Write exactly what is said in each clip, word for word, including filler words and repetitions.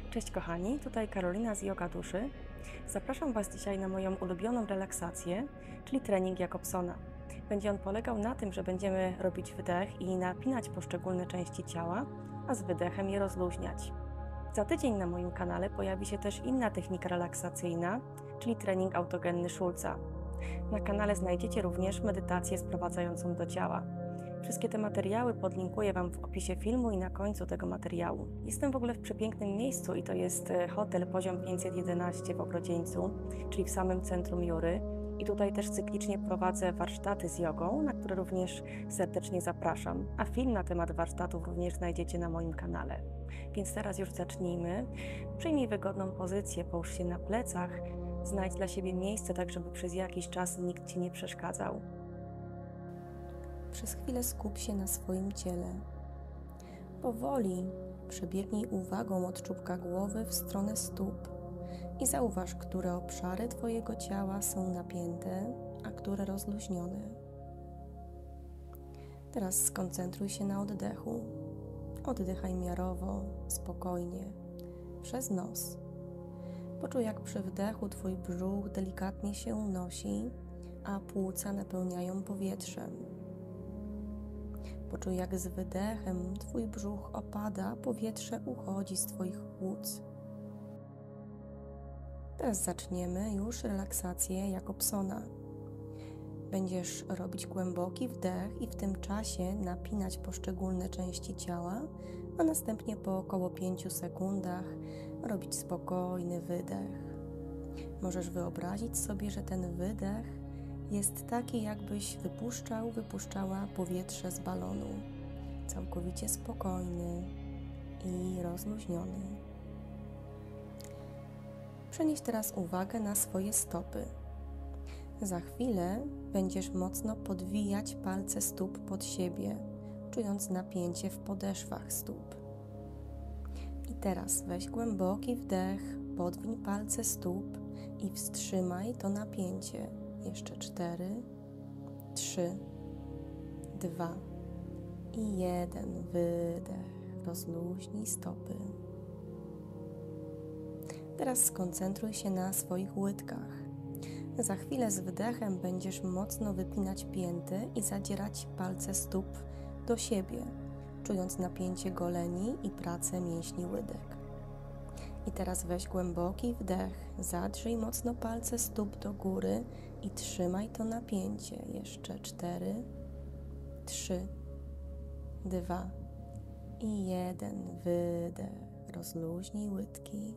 Cześć kochani, tutaj Karolina z Yoga Duszy. Zapraszam Was dzisiaj na moją ulubioną relaksację, czyli trening Jakobsona. Będzie on polegał na tym, że będziemy robić wdech i napinać poszczególne części ciała, a z wydechem je rozluźniać. Za tydzień na moim kanale pojawi się też inna technika relaksacyjna, czyli trening autogenny Schulza. Na kanale znajdziecie również medytację sprowadzającą do ciała. Wszystkie te materiały podlinkuję Wam w opisie filmu i na końcu tego materiału. Jestem w ogóle w przepięknym miejscu i to jest hotel Poziom pięćset jedenaście w Ogrodzieńcu, czyli w samym centrum Jury. I tutaj też cyklicznie prowadzę warsztaty z jogą, na które również serdecznie zapraszam. A film na temat warsztatów również znajdziecie na moim kanale. Więc teraz już zacznijmy. Przyjmij wygodną pozycję, połóż się na plecach, znajdź dla siebie miejsce, tak żeby przez jakiś czas nikt Ci nie przeszkadzał. Przez chwilę skup się na swoim ciele. Powoli przebiegnij uwagą od czubka głowy w stronę stóp i zauważ, które obszary Twojego ciała są napięte, a które rozluźnione. Teraz skoncentruj się na oddechu. Oddychaj miarowo, spokojnie, przez nos. Poczuj, jak przy wdechu Twój brzuch delikatnie się unosi, a płuca napełniają powietrzem. Poczuj, jak z wydechem Twój brzuch opada, powietrze uchodzi z Twoich płuc. Teraz zaczniemy już relaksację Jakobsona. Będziesz robić głęboki wdech i w tym czasie napinać poszczególne części ciała, a następnie po około pięciu sekundach robić spokojny wydech. Możesz wyobrazić sobie, że ten wydech jest taki, jakbyś wypuszczał, wypuszczała powietrze z balonu. Całkowicie spokojny i rozluźniony. Przenieś teraz uwagę na swoje stopy. Za chwilę będziesz mocno podwijać palce stóp pod siebie, czując napięcie w podeszwach stóp. I teraz weź głęboki wdech, podwiń palce stóp i wstrzymaj to napięcie. Jeszcze cztery, trzy, dwa i jeden. Wydech. Rozluźnij stopy. Teraz skoncentruj się na swoich łydkach. Za chwilę z wydechem będziesz mocno wypinać pięty i zadzierać palce stóp do siebie, czując napięcie goleni i pracę mięśni łydek. I teraz weź głęboki wdech, zadrzyj mocno palce stóp do góry i trzymaj to napięcie. Jeszcze cztery, trzy, dwa i jeden. Wydech. Rozluźnij łydki.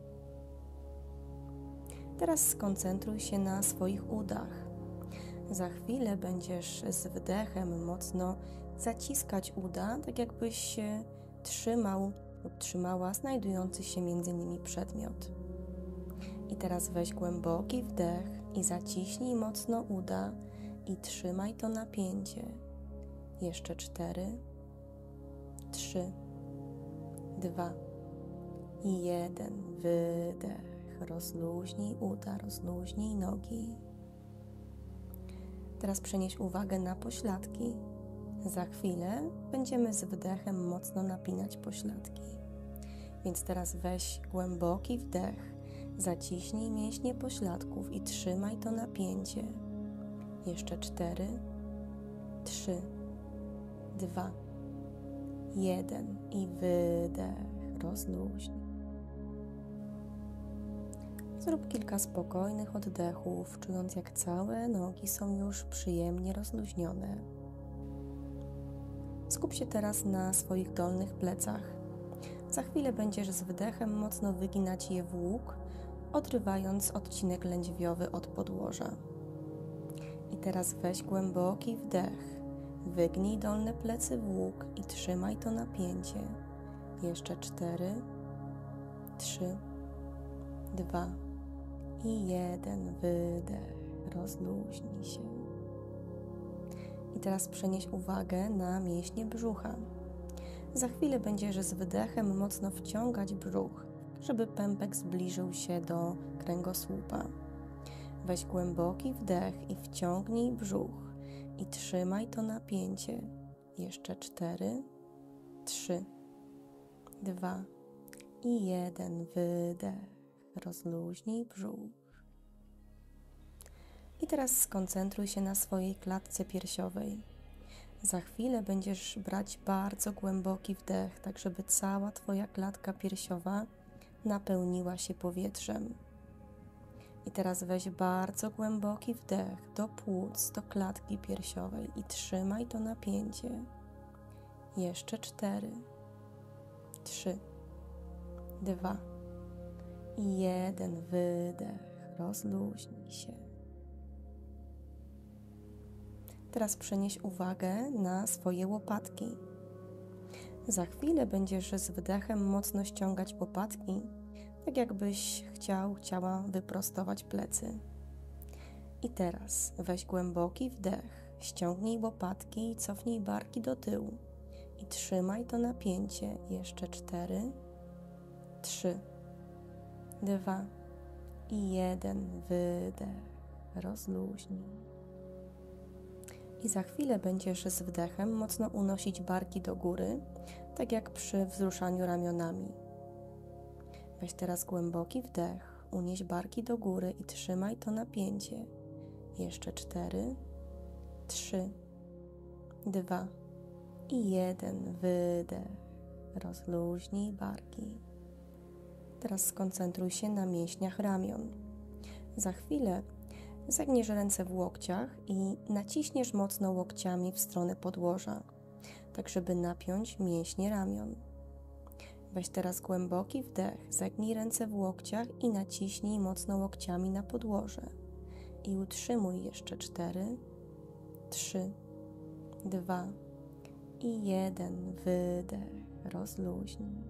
Teraz skoncentruj się na swoich udach. Za chwilę będziesz z wdechem mocno zaciskać uda, tak jakbyś się trzymał lub trzymała znajdujący się między nimi przedmiot. I teraz weź głęboki wdech i zaciśnij mocno uda i trzymaj to napięcie. Jeszcze cztery, trzy, dwa i jeden. Wydech. Rozluźnij uda, rozluźnij nogi. Teraz przenieś uwagę na pośladki. Za chwilę będziemy z wdechem mocno napinać pośladki. Więc teraz weź głęboki wdech, zaciśnij mięśnie pośladków i trzymaj to napięcie. Jeszcze cztery, trzy, dwa, jeden i wydech. Rozluźnij. Zrób kilka spokojnych oddechów, czując, jak całe nogi są już przyjemnie rozluźnione. Skup się teraz na swoich dolnych plecach. Za chwilę będziesz z wydechem mocno wyginać je w łuk, odrywając odcinek lędźwiowy od podłoża. I teraz weź głęboki wdech, wygnij dolne plecy w łuk i trzymaj to napięcie. Jeszcze cztery, trzy, dwa i jeden. Wydech. Rozluźnij się. I teraz przenieś uwagę na mięśnie brzucha. Za chwilę będziesz z wydechem mocno wciągać brzuch, żeby pępek zbliżył się do kręgosłupa. Weź głęboki wdech i wciągnij brzuch i trzymaj to napięcie. Jeszcze cztery, trzy, dwa i jeden. Wydech. Rozluźnij brzuch. I teraz skoncentruj się na swojej klatce piersiowej. Za chwilę będziesz brać bardzo głęboki wdech, tak żeby cała Twoja klatka piersiowa napełniła się powietrzem. I teraz weź bardzo głęboki wdech do płuc, do klatki piersiowej i trzymaj to napięcie. Jeszcze cztery, trzy, dwa i jeden. Wydech. Rozluźnij się. Teraz przenieś uwagę na swoje łopatki. Za chwilę będziesz z wdechem mocno ściągać łopatki, tak jakbyś chciał, chciała wyprostować plecy. I teraz weź głęboki wdech, ściągnij łopatki i cofnij barki do tyłu. I trzymaj to napięcie. Jeszcze cztery, trzy, dwa i jeden. Wydech. Rozluźnij. I za chwilę będziesz z wdechem mocno unosić barki do góry, tak jak przy wzruszaniu ramionami. Weź teraz głęboki wdech, unieś barki do góry i trzymaj to napięcie. Jeszcze cztery, trzy, dwa i jeden. Wydech. Rozluźnij barki. Teraz skoncentruj się na mięśniach ramion. Za chwilę zagniesz ręce w łokciach i naciśniesz mocno łokciami w stronę podłoża, tak żeby napiąć mięśnie ramion. Weź teraz głęboki wdech, zagnij ręce w łokciach i naciśnij mocno łokciami na podłoże. I utrzymuj jeszcze cztery, trzy, dwa i jeden. Wydech. Rozluźnij.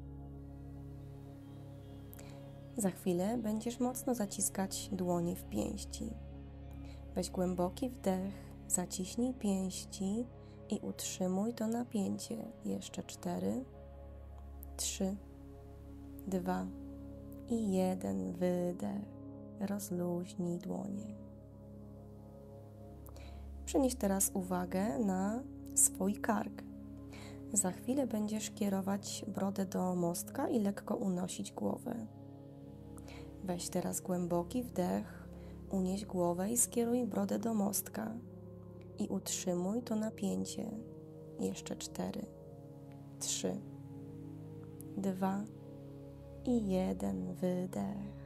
Za chwilę będziesz mocno zaciskać dłonie w pięści. Weź głęboki wdech, zaciśnij pięści i utrzymuj to napięcie. Jeszcze cztery, trzy, dwa i jeden. Wydech. Rozluźnij dłonie. Przenieś teraz uwagę na swój kark. Za chwilę będziesz kierować brodę do mostka i lekko unosić głowę. Weź teraz głęboki wdech, unieś głowę i skieruj brodę do mostka. I utrzymuj to napięcie. Jeszcze cztery, trzy, dwa i jeden. Wydech.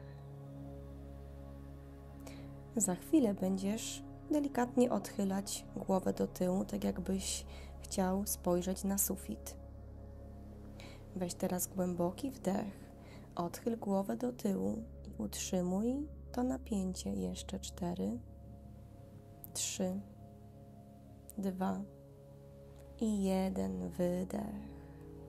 Za chwilę będziesz delikatnie odchylać głowę do tyłu, tak jakbyś chciał spojrzeć na sufit. Weź teraz głęboki wdech, odchyl głowę do tyłu i utrzymuj to napięcie. Jeszcze cztery, trzy, dwa i jeden. Wydech.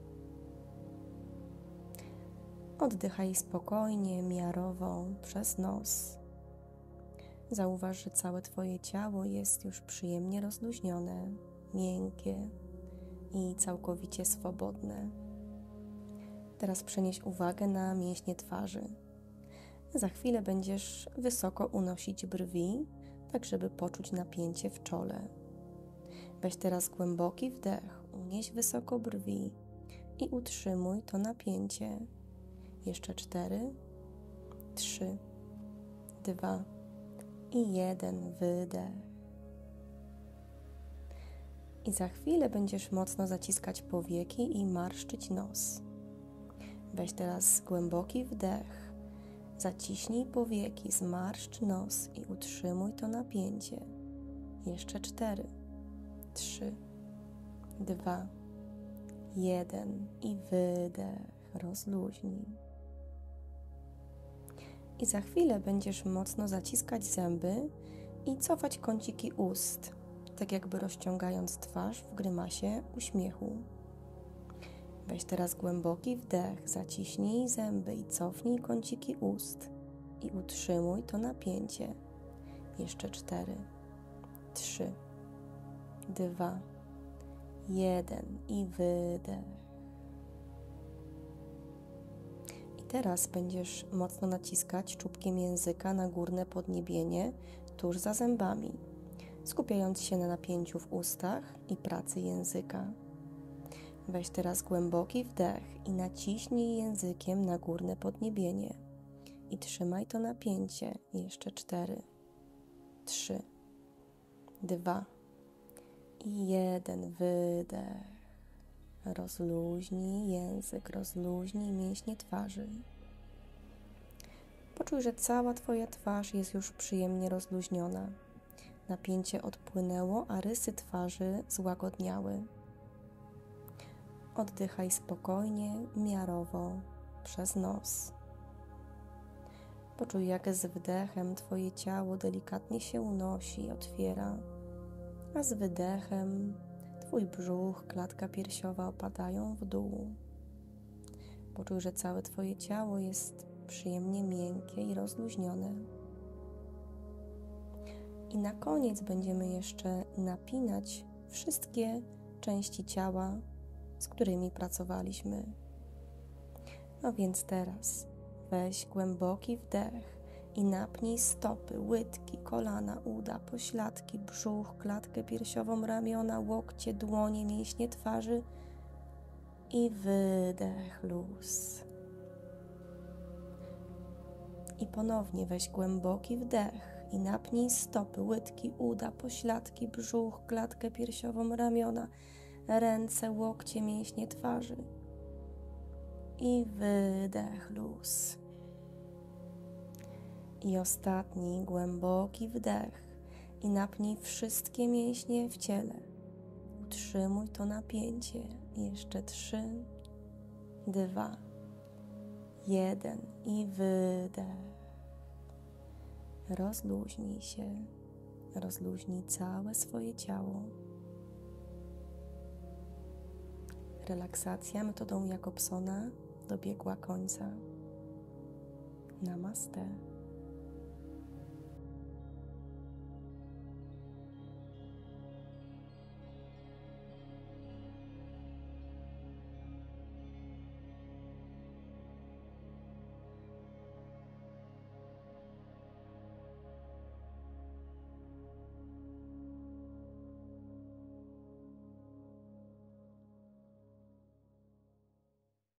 Oddychaj spokojnie, miarowo, przez nos. Zauważ, że całe Twoje ciało jest już przyjemnie rozluźnione, miękkie i całkowicie swobodne. Teraz przenieś uwagę na mięśnie twarzy. Za chwilę będziesz wysoko unosić brwi, tak żeby poczuć napięcie w czole. Weź teraz głęboki wdech, unieś wysoko brwi i utrzymuj to napięcie. Jeszcze cztery, trzy, dwa i jeden. Wydech. I za chwilę będziesz mocno zaciskać powieki i marszczyć nos. Weź teraz głęboki wdech, zaciśnij powieki, zmarszcz nos i utrzymuj to napięcie. Jeszcze cztery, trzy, dwa, jeden i wydech. Rozluźnij. I za chwilę będziesz mocno zaciskać zęby i cofać kąciki ust, tak jakby rozciągając twarz w grymasie uśmiechu. Weź teraz głęboki wdech, zaciśnij zęby i cofnij kąciki ust i utrzymuj to napięcie. Jeszcze cztery, trzy, dwa, jeden i wydech. I teraz będziesz mocno naciskać czubkiem języka na górne podniebienie tuż za zębami, skupiając się na napięciu w ustach i pracy języka. Weź teraz głęboki wdech i naciśnij językiem na górne podniebienie. I trzymaj to napięcie. Jeszcze cztery, trzy, dwa i jeden. Wydech. Rozluźnij język, rozluźnij mięśnie twarzy. Poczuj, że cała Twoja twarz jest już przyjemnie rozluźniona. Napięcie odpłynęło, a rysy twarzy złagodniały. Oddychaj spokojnie, miarowo, przez nos. Poczuj, jak z wdechem Twoje ciało delikatnie się unosi, otwiera, a z wydechem Twój brzuch, klatka piersiowa opadają w dół. Poczuj, że całe Twoje ciało jest przyjemnie miękkie i rozluźnione. I na koniec będziemy jeszcze napinać wszystkie części ciała, z którymi pracowaliśmy. No więc teraz weź głęboki wdech i napnij stopy, łydki, kolana, uda, pośladki, brzuch, klatkę piersiową, ramiona, łokcie, dłonie, mięśnie twarzy i wydech, luz. I ponownie weź głęboki wdech i napnij stopy, łydki, uda, pośladki, brzuch, klatkę piersiową, ramiona, ręce, łokcie, mięśnie twarzy i wydech, luz. I ostatni głęboki wdech i napnij wszystkie mięśnie w ciele. Utrzymuj to napięcie. Jeszcze trzy, dwa, jeden i wydech. Rozluźnij się, rozluźnij całe swoje ciało. Relaksacja metodą Jacobsona dobiegła końca. Namaste.